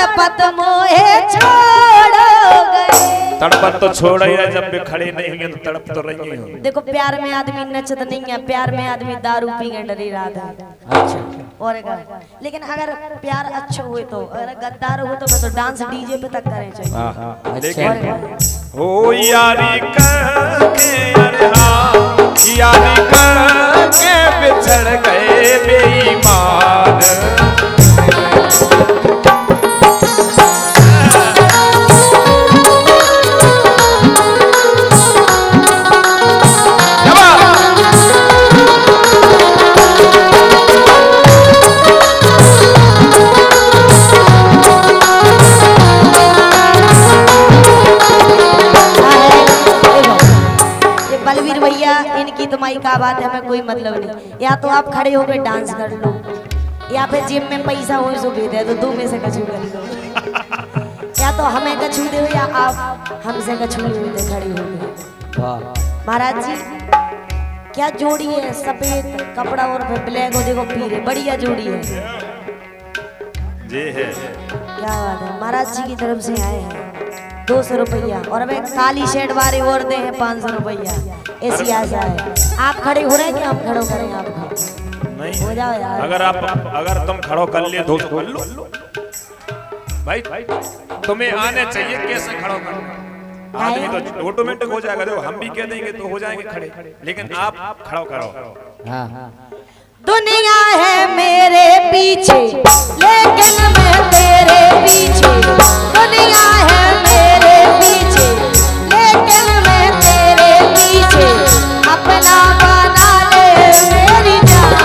तड़पत मोहे छोड़ गए। तड़पत तो छोड़ ही, जब भी खड़े नहीं होंगे तो तड़प तो रही हो। देखो प्यार में आदमी नचत नहीं है, प्यार में आदमी दारू पी के डरी रात है। अच्छा और लेकिन अगर प्यार अच्छा हुए तो, अगर गद्दार हो तो मैं तो डांस डीजे पे तक करें चाहिए। अच्छा ओ यारी करके यारी करके बिछड़ गए बेईमान। इनकी तो माई का बात है, हमें कोई मतलब नहीं। या तो आप खड़े होकर डांस कर लो, या फिर जिम में पैसा हो सो भेज दे, तो दो में से कछू कर लो। या तो हमें कछू दे या आप हमसे कछू ले खड़े हो गए। महाराज जी क्या जोड़ी है, सफेद कपड़ा और ब्लैक, हो देखो पीरे, बढ़िया जोड़ी है जी है। क्या बात है, महाराज जी की तरफ से आए हैं 200 रुपया, और हमें काली शेड वाले और दे हैं 500 रुपया। ऐसी आशा है। आप खड़े हो रहे हैं कि हम खड़ो करें आपको? नहीं हो जाओ यार। अगर तुम खड़ो कर लिए 200 कर लो भाई, तुम्हें आने चाहिए कैसे खड़ो करना। आदमी तो ऑटोमेटिक हो जाएगा, देखो हम भी कह देंगे तो हो जाएंगे खड़े, लेकिन आप खड़ो करो। हाँ दुनिया है मेरे पीछे लेकिन मैं तेरे पीछे, दुनिया है मेरे पीछे लेकिन मैं तेरे पीछे, अपना बना ले मेरी जान।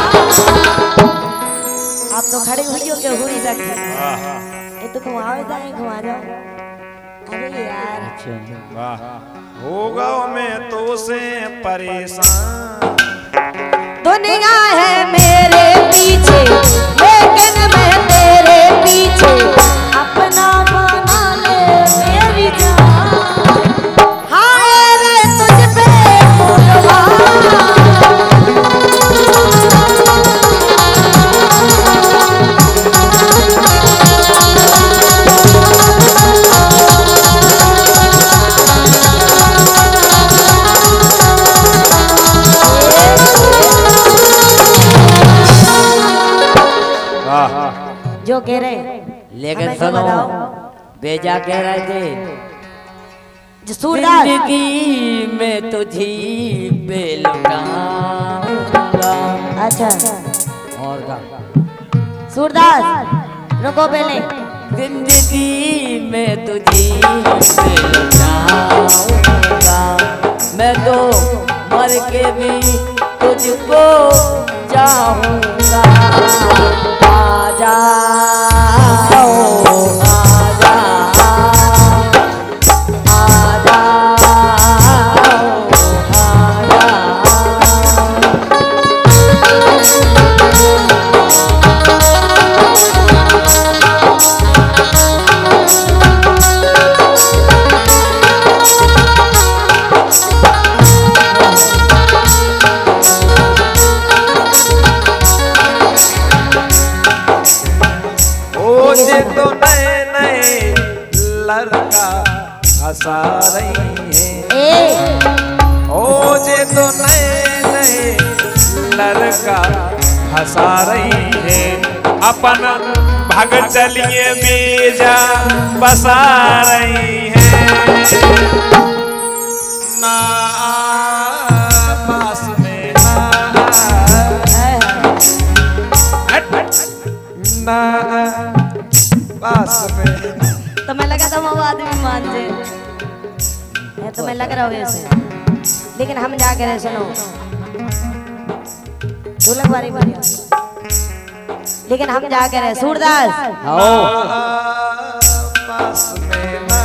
आप तो खड़े हुई हो क्या हुई तक? ये तो घुमाओ घुमा जाओ। अरे यार वाह होगा मैं तो से परेशान। दुनिया है मेरे पीछे लेकिन मैं तेरे पीछे, अपना बना ले मेरी जान। हाय रे तुझ पे जो कह रहे, लेकिन सुनो बेजा कह रहे थे जिंदगी में तुझी पे लुटाऊंगा। अच्छा और का सूरदास रुको पहले। जिंदगी में तुझी पे लुटाऊंगा, मैं तो मर के भी तुझको चाहूंगा। आजा तो नए नए लड़का हंसा रही है, ओ जे तो नए नए लड़का हंसा रही है, अपन भाग चलिए बेजा बसा रही है। ना पास में ना पास में, तो मैं लगा था वो आदमी मान जाए, तो मैं लग रहा हूँ ऐसे, लेकिन हम जाके रहे सुनो ढोलक बारी बढ़िया, लेकिन हम जाके रहे सूरदास पास में ना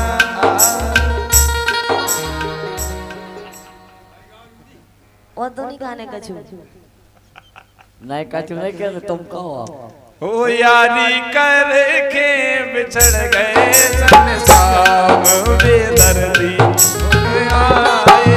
वो तो नहीं खाने कछु नहीं कछु नहीं कहते तुम कहो। ओ यारी करके बिछड़ गए संसार बेदर्दी आए।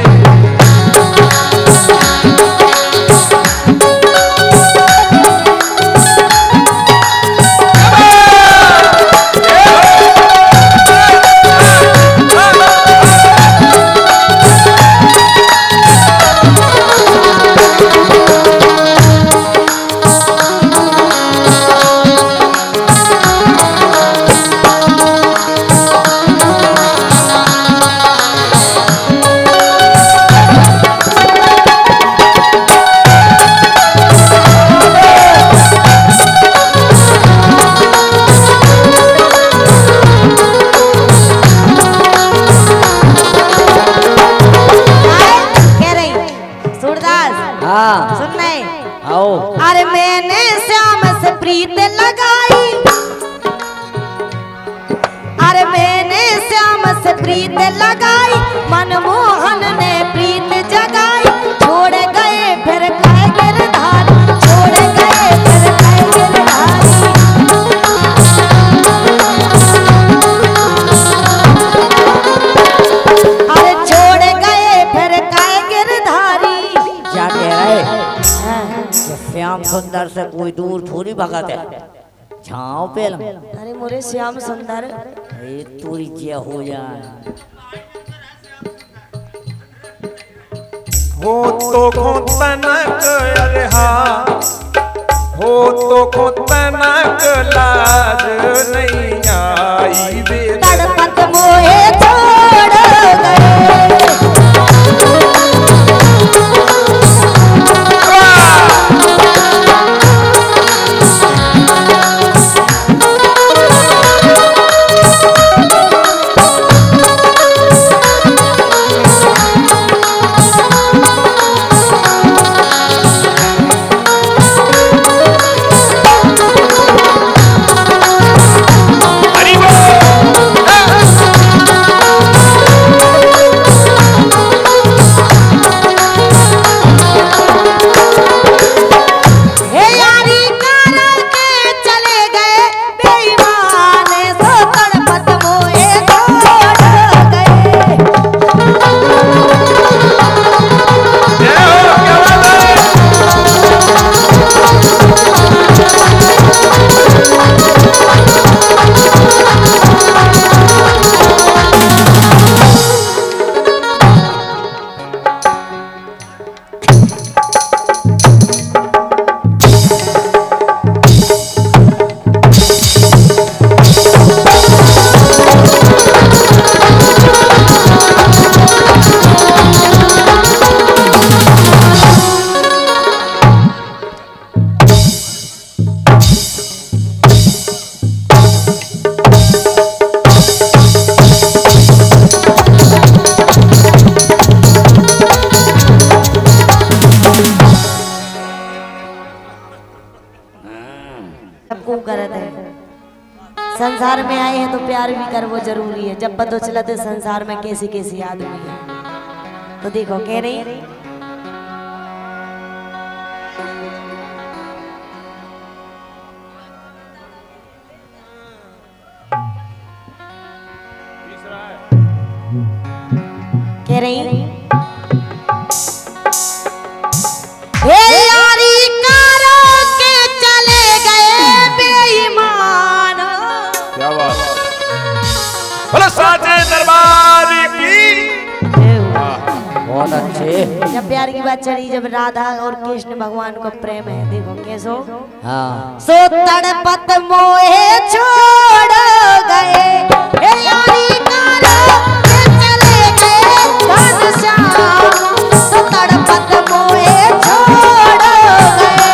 अरे मैंने श्याम से प्रीत लगाई, मनमोहन ने प्रीत जगाई, छोड़ गए फिर कह गिरधारी, छोड़ गए फिर कह गिरधारी। अरे छोड़ गए फिर कह गिरधारी। क्या कह रहे? श्याम सुंदर से कोई दूर थोड़ी भगत है, छाँव पे लम। अरे मोरे श्याम सुंदर तोरी जे हो जाए हो तो को तनक अरे हाँ, हो तो को तनक लाज नहीं आई बे, तड़पत मोहे छोड़ गए। सबको करत है, संसार में आए हैं तो प्यार भी करवो जरूरी है। जब पता चला तो संसार में कैसी कैसी आदमी है, तो देखो कह रही कह रही हे यारी कारो के चले गए बेईमान। क्या बात, बोलो साचे दरबार की। बहुत अच्छे। जब प्यार की बात चली, जब राधा और कृष्ण भगवान को प्रेम है, देखो कैसो हाँ सो तड़पत मोहे छोड़ गए, हे यारी कारो के चले गए घनश्याम, सो तड़पत मोहे छोड़ गए।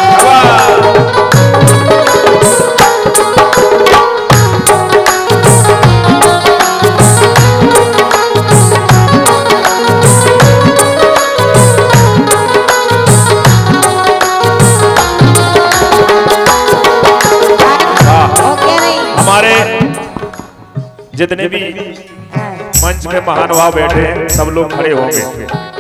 हमारे जितने भी मंच में महानुभाव बैठे हैं सब लोग खड़े होंगे।